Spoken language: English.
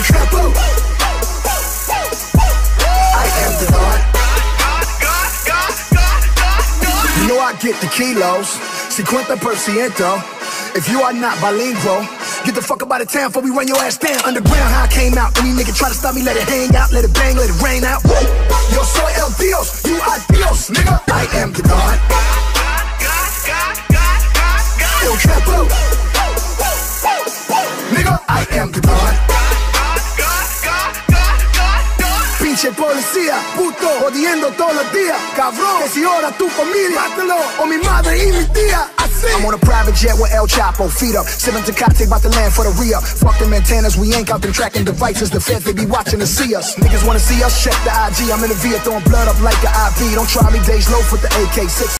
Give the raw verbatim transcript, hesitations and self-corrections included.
Chapo. I am the God. You know I get the kilos, cincuenta por ciento. If you are not bilingual, get the fuck up out of town before we run your ass down. Underground, how I came out. Any nigga try to stop me, let it hang out, let it bang, let it rain out. Yo soy el Dios, you are Dios, nigga. I am the God. El Chapo. Nigga, I am the God. Pinche policía, puto, jodiendo todos los días. Cabrón, que si ora tu familia, mátalo, o mi madre y mi tía. I'm on a private jet with El Chapo, feet up, sipping Tecate, about to land for the re-up. Fuck them antennas, we ain't got them tracking devices. The feds, they be watching to see us. Niggas wanna see us, check the I G. I'm in the V, throwing blood up like an I V. Don't try me, days low for the A K six.